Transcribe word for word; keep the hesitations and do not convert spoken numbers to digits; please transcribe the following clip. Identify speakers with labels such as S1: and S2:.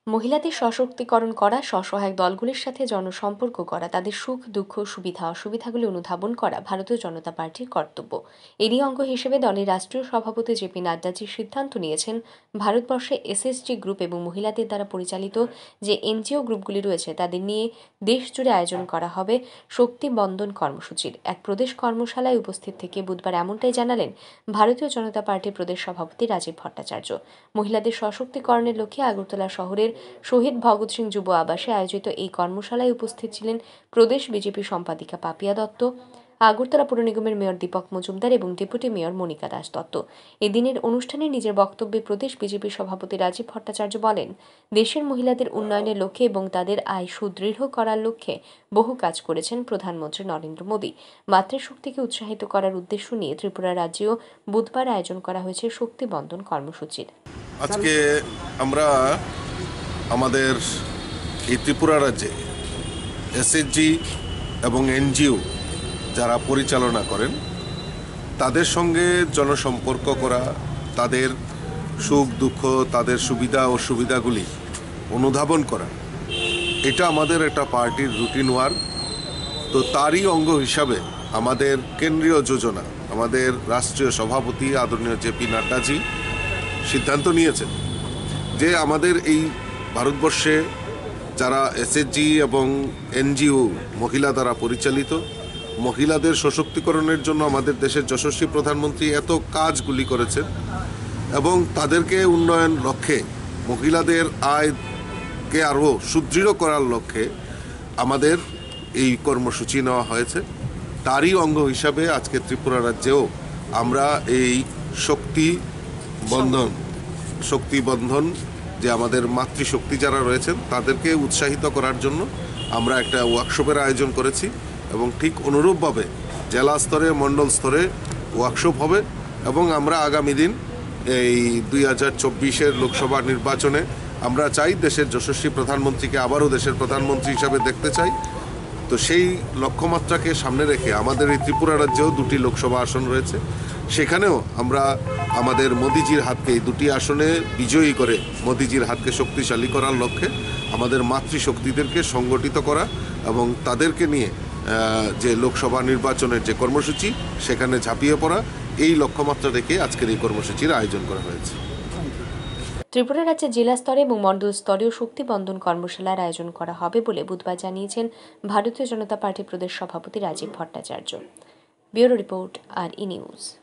S1: মহিলাদের সশক্তিকরণ করা, স্ব-সহায়ক দলগুলির সাথে জনসম্পর্ক করা, তাদের সুখ দুঃখ সুবিধা অসুবিধাগুলি অনুধাবন করা ভারতীয় জনতা পার্টির কর্তব্য। এরই অঙ্গ হিসেবে দলের রাষ্ট্রীয় সভাপতি জেপি নাড্ডাজি সিদ্ধান্ত নিয়েছেন ভারতবর্ষে এসএসজি গ্রুপ এবং মহিলাদের দ্বারা পরিচালিত যে এনজিও গ্রুপগুলি রয়েছে তাদের নিয়ে দেশ জুড়ে আয়োজন করা হবে শক্তি বন্দন কর্মসূচির। এক প্রদেশ কর্মশালায় উপস্থিত থেকে বুধবার এমনটাই জানালেন ভারতীয় জনতা পার্টির প্রদেশ সভাপতি রাজীব ভট্টাচার্য। মহিলাদের সশক্তিকরণের লক্ষ্যে আগরতলা শহরের শহীদ ভগৎ সিং যুব আবাসে আয়োজিত এই কর্মশালায় উপস্থিত ছিলেন প্রদেশ বিজেপি সম্পাদিকা পাপিয়া দত্ত, আগরতলা পুর নিগমের মেয়র দীপক মজুমদার এবং ডেপুটি মেয়র মনিকা দাস দত্ত। এদিনের অনুষ্ঠানে নিজের বক্তব্যে প্রদেশ বিজেপি সভাপতি রাজীব ভট্টাচার্য বলেন, দেশের মহিলাদের উন্নয়নের লক্ষ্যে এবং তাদের আয় সুদৃঢ় করার লক্ষ্যে বহু কাজ করেছেন প্রধানমন্ত্রী নরেন্দ্র মোদী। মাতৃশক্তিকে উৎসাহিত করার উদ্দেশ্য নিয়ে ত্রিপুরা রাজ্যেও বুধবার আয়োজন করা হয়েছে শক্তি বন্দন কর্মসূচির।
S2: আজকে আমরা আমাদের এই ত্রিপুরা রাজ্যে এসএসজি এবং এনজিও যারা পরিচালনা করেন তাদের সঙ্গে জনসম্পর্ক করা, তাদের সুখ দুঃখ, তাদের সুবিধা ও সুবিধাগুলি অনুধাবন করা, এটা আমাদের একটা পার্টির রুটিন ওয়ার্ক। তো তারই অঙ্গ হিসাবে আমাদের কেন্দ্রীয় যোজনা, আমাদের রাষ্ট্রীয় সভাপতি আদরণীয় জেপি নাড্ডাজি সিদ্ধান্ত নিয়েছেন যে আমাদের এই ভারতবর্ষে যারা এসএসজি এবং এনজিও মহিলা দ্বারা পরিচালিত, মহিলাদের সশক্তিকরণের জন্য আমাদের দেশের যশস্বী প্রধানমন্ত্রী এত কাজগুলি করেছেন এবং তাদেরকে উন্নয়ন লক্ষ্যে, মহিলাদের আয়কে আরও সুদৃঢ় করার লক্ষ্যে আমাদের এই কর্মসূচি নেওয়া হয়েছে। তারই অঙ্গ হিসাবে আজকে ত্রিপুরা রাজ্যেও আমরা এই শক্তি বন্ধন শক্তি বন্ধন যে আমাদের মাতৃশক্তি যারা রয়েছেন তাদেরকে উৎসাহিত করার জন্য আমরা একটা ওয়ার্কশপের আয়োজন করেছি এবং ঠিক অনুরূপভাবে জেলা স্তরে, মণ্ডল স্তরে ওয়ার্কশপ হবে এবং আমরা আগামী দিন এই দুই হাজার চব্বিশের লোকসভা নির্বাচনে আমরা চাই দেশের যশস্বী প্রধানমন্ত্রীকে আবারও দেশের প্রধানমন্ত্রী হিসাবে দেখতে চাই। তো সেই লক্ষ্যমাত্রাকে সামনে রেখে আমাদের এই ত্রিপুরা রাজ্যেও দুটি লোকসভা আসন রয়েছে, সেখানেও আমরা আমাদের মোদিজির হাতকে এই দুটি আসনে বিজয়ী করে মোদিজির হাতকে শক্তিশালী করার লক্ষ্যে আমাদের মাতৃশক্তিদেরকে সংগঠিত করা এবং তাদেরকে নিয়ে যে লোকসভা নির্বাচনের যে কর্মসূচি সেখানে ঝাঁপিয়ে পড়া, এই লক্ষ্যমাত্রা রেখে আজকের এই কর্মসূচির আয়োজন করা হয়েছে।
S1: ত্রিপুরা রাজ্যে জেলা স্তরে এবং মণ্ডল স্তরেও শক্তি বন্দন কর্মশালার আয়োজন করা হবে বলে বুধবার জানিয়েছেন ভারতীয় জনতা পার্টির প্রদেশ সভাপতি Rajib Bhattacharya. Bureau report, R E news.